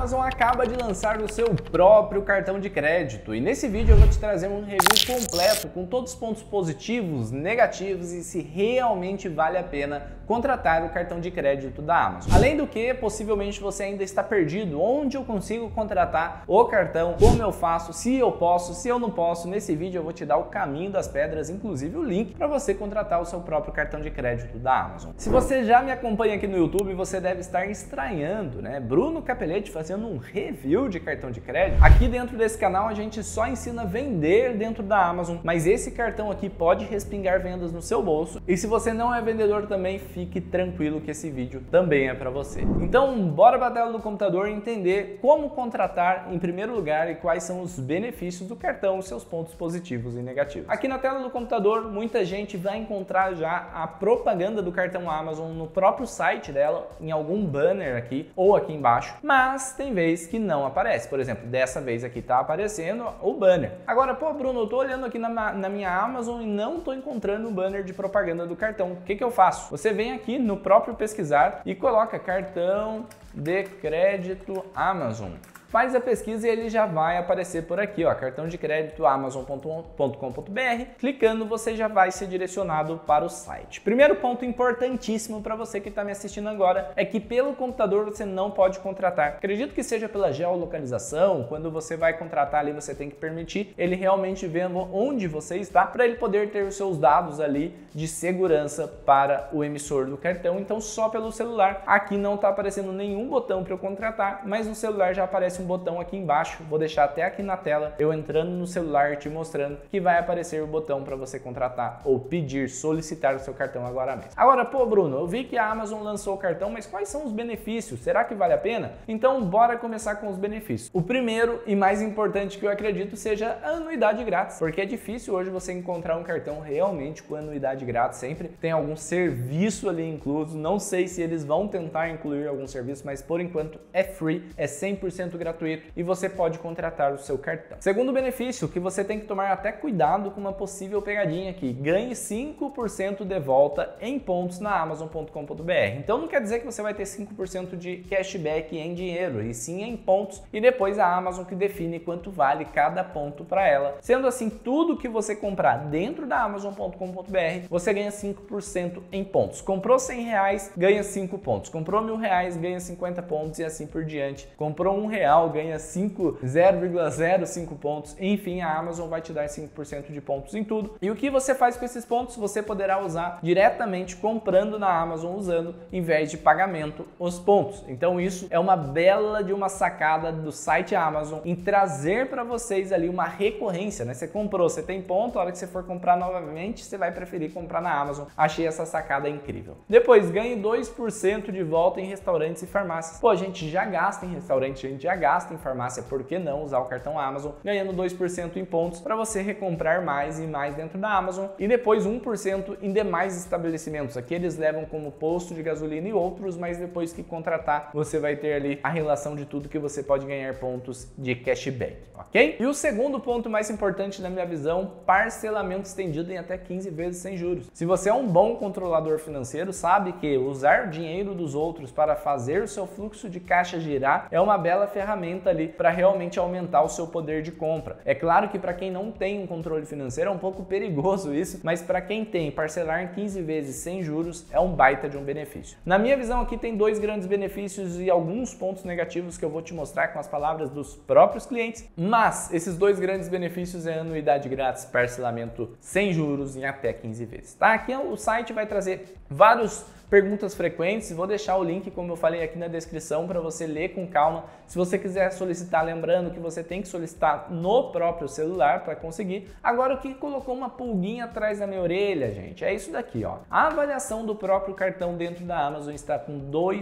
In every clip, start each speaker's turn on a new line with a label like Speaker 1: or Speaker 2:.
Speaker 1: Amazon acaba de lançar o seu próprio cartão de crédito e nesse vídeo eu vou te trazer um review completo com todos os pontos positivos, negativos e se realmente vale a pena contratar o cartão de crédito da Amazon. Além do que, possivelmente você ainda está perdido, onde eu consigo contratar o cartão, como eu faço, se eu posso, se eu não posso. Nesse vídeo eu vou te dar o caminho das pedras, inclusive o link para você contratar o seu próprio cartão de crédito da Amazon. Se você já me acompanha aqui no YouTube, você deve estar estranhando, né? Bruno Capelletti fazendo um review de cartão de crédito. Aqui dentro desse canal a gente só ensina a vender dentro da Amazon, mas esse cartão aqui pode respingar vendas no seu bolso. E se você não é vendedor também, fique tranquilo que esse vídeo também é para você. Então, bora para a tela do computador entender como contratar em primeiro lugar e quais são os benefícios do cartão, os seus pontos positivos e negativos. Aqui na tela do computador, muita gente vai encontrar já a propaganda do cartão Amazon no próprio site dela, em algum banner aqui ou aqui embaixo, mas tem vezes que não aparece. Por exemplo, dessa vez aqui tá aparecendo o banner. Agora, pô, Bruno, eu tô olhando aqui na minha Amazon e não tô encontrando o banner de propaganda do cartão. O que que eu faço? Você vem aqui no próprio pesquisar e coloca cartão de crédito Amazon. Faz a pesquisa e ele já vai aparecer por aqui, ó, cartão de crédito amazon.com.br. Clicando, você já vai ser direcionado para o site. Primeiro ponto importantíssimo para você que está me assistindo agora é que pelo computador você não pode contratar. Acredito que seja pela geolocalização. Quando você vai contratar ali, você tem que permitir ele realmente vendo onde você está para ele poder ter os seus dados ali de segurança para o emissor do cartão. Então, só pelo celular. Aqui não está aparecendo nenhum botão para eu contratar, mas no celular já aparece um botão aqui embaixo, vou deixar até aqui na tela, eu entrando no celular te mostrando que vai aparecer o botão para você contratar ou pedir, solicitar o seu cartão agora mesmo. Agora, pô, Bruno, eu vi que a Amazon lançou o cartão, mas quais são os benefícios? Será que vale a pena? Então, bora começar com os benefícios. O primeiro e mais importante que eu acredito seja a anuidade grátis, porque é difícil hoje você encontrar um cartão realmente com anuidade grátis, sempre tem algum serviço ali incluso, não sei se eles vão tentar incluir algum serviço, mas por enquanto é free, é 100% gratuito e você pode contratar o seu cartão. Segundo benefício, que você tem que tomar até cuidado com uma possível pegadinha aqui, ganhe 5% de volta em pontos na Amazon.com.br. Então não quer dizer que você vai ter 5% de cashback em dinheiro, e sim em pontos, e depois a Amazon que define quanto vale cada ponto para ela. Sendo assim, tudo que você comprar dentro da Amazon.com.br, você ganha 5% em pontos. Comprou R$100, ganha 5 pontos. Comprou R$1.000, ganha 50 pontos e assim por diante. Comprou R$1, ganha 0,05 pontos. Enfim, a Amazon vai te dar 5% de pontos em tudo. E o que você faz com esses pontos? Você poderá usar diretamente comprando na Amazon, usando em vez de pagamento os pontos. Então isso é uma bela de uma sacada do site Amazon em trazer para vocês ali uma recorrência, né? Você comprou, você tem ponto, a hora que você for comprar novamente, você vai preferir comprar na Amazon. Achei essa sacada incrível. Depois, ganhe 2% de volta em restaurantes e farmácias. Pô, a gente já gasta em restaurante, a gente já gasta em farmácia, por que não usar o cartão Amazon, ganhando 2% em pontos para você recomprar mais e mais dentro da Amazon, e depois 1% em demais estabelecimentos. Aqui eles levam como posto de gasolina e outros, mas depois que contratar, você vai ter ali a relação de tudo que você pode ganhar pontos de cashback, ok? E o segundo ponto mais importante na minha visão, parcelamento estendido em até 15 vezes sem juros. Se você é um bom controlador financeiro, sabe que usar dinheiro dos outros para fazer o seu fluxo de caixa girar é uma bela ferramenta ali para realmente aumentar o seu poder de compra. É claro que para quem não tem um controle financeiro é um pouco perigoso isso, mas para quem tem, parcelar em 15 vezes sem juros é um baita de um benefício. Na minha visão aqui tem dois grandes benefícios e alguns pontos negativos que eu vou te mostrar com as palavras dos próprios clientes, mas esses dois grandes benefícios é anuidade grátis, parcelamento sem juros em até 15 vezes, tá? Aqui o site vai trazer vários perguntas frequentes, vou deixar o link, como eu falei aqui na descrição, para você ler com calma. Se você quiser solicitar, lembrando que você tem que solicitar no próprio celular para conseguir. Agora, o que colocou uma pulguinha atrás da minha orelha, gente, é isso daqui, ó. A avaliação do próprio cartão dentro da Amazon está com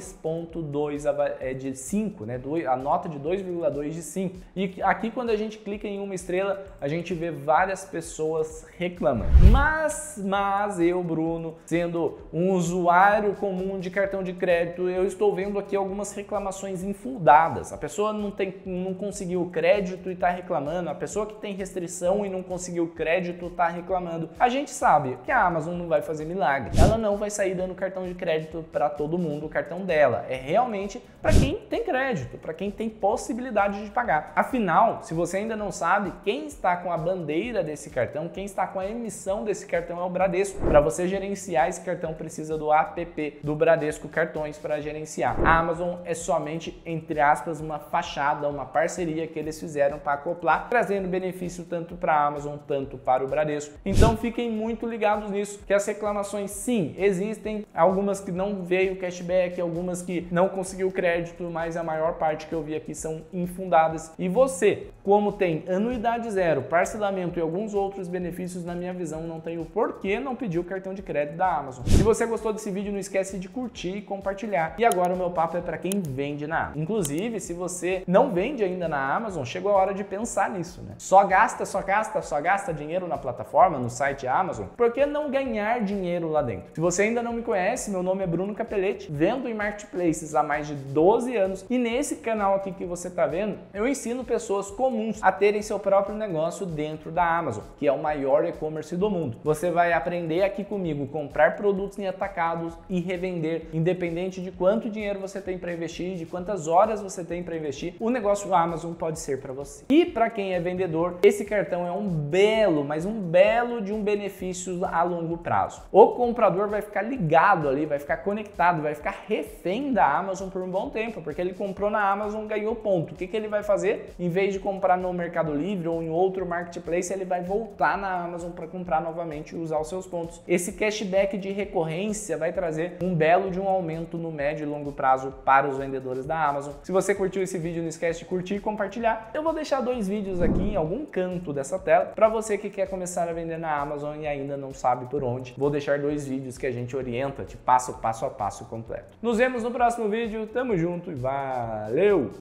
Speaker 1: 2.2 de 5, né? A nota de 2,2 de 5. E aqui, quando a gente clica em uma estrela, a gente vê várias pessoas reclamando. Mas eu, Bruno, sendo um usuário cenário comum de cartão de crédito, eu estou vendo aqui algumas reclamações infundadas. A pessoa não conseguiu crédito e está reclamando, a pessoa que tem restrição e não conseguiu crédito está reclamando. A gente sabe que a Amazon não vai fazer milagre, ela não vai sair dando cartão de crédito para todo mundo, o cartão dela é realmente para quem tem crédito, para quem tem possibilidade de pagar. Afinal, se você ainda não sabe, quem está com a bandeira desse cartão, quem está com a emissão desse cartão é o Bradesco. Para você gerenciar esse cartão, precisa do app do Bradesco Cartões para gerenciar. A Amazon é somente, entre aspas, uma fachada, uma parceria que eles fizeram para acoplar, trazendo benefício tanto para a Amazon, tanto para o Bradesco. Então fiquem muito ligados nisso, que as reclamações sim existem, algumas que não veio cashback, algumas que não conseguiu crédito, mas a maior parte que eu vi aqui são infundadas. E você, como tem anuidade zero, parcelamento e alguns outros benefícios, na minha visão, não tem o porquê não pedir o cartão de crédito da Amazon. Se você gostou desse vídeo, não esquece de curtir e compartilhar. E agora o meu papo é para quem vende na Amazon. Inclusive, se você não vende ainda na Amazon, chegou a hora de pensar nisso, né? Só gasta dinheiro na plataforma, no site Amazon. Por que não ganhar dinheiro lá dentro? Se você ainda não me conhece, meu nome é Bruno Capelletti, vendo em marketplaces há mais de 12 anos e nesse canal aqui que você está vendo, eu ensino pessoas comuns a terem seu próprio negócio dentro da Amazon, que é o maior e-commerce do mundo. Você vai aprender aqui comigo comprar produtos em atacados e revender, independente de quanto dinheiro você tem para investir, de quantas horas você tem para investir, o negócio Amazon pode ser para você. E para quem é vendedor, esse cartão é um belo, mas um belo de um benefício a longo prazo. O comprador vai ficar ligado ali, vai ficar conectado, vai ficar refém da Amazon por um bom tempo, porque ele comprou na Amazon, ganhou ponto. O que ele vai fazer? Em vez de comprar no Mercado Livre ou em outro marketplace, ele vai voltar na Amazon para comprar novamente e usar os seus pontos. Esse cashback de recorrência vai trazer um belo de um aumento no médio e longo prazo para os vendedores da Amazon. Se você curtiu esse vídeo, não esquece de curtir e compartilhar. Eu vou deixar 2 vídeos aqui em algum canto dessa tela para você que quer começar a vender na Amazon e ainda não sabe por onde. Vou deixar 2 vídeos que a gente orienta, te passo a passo completo. Nos vemos no próximo vídeo, tamo junto e valeu!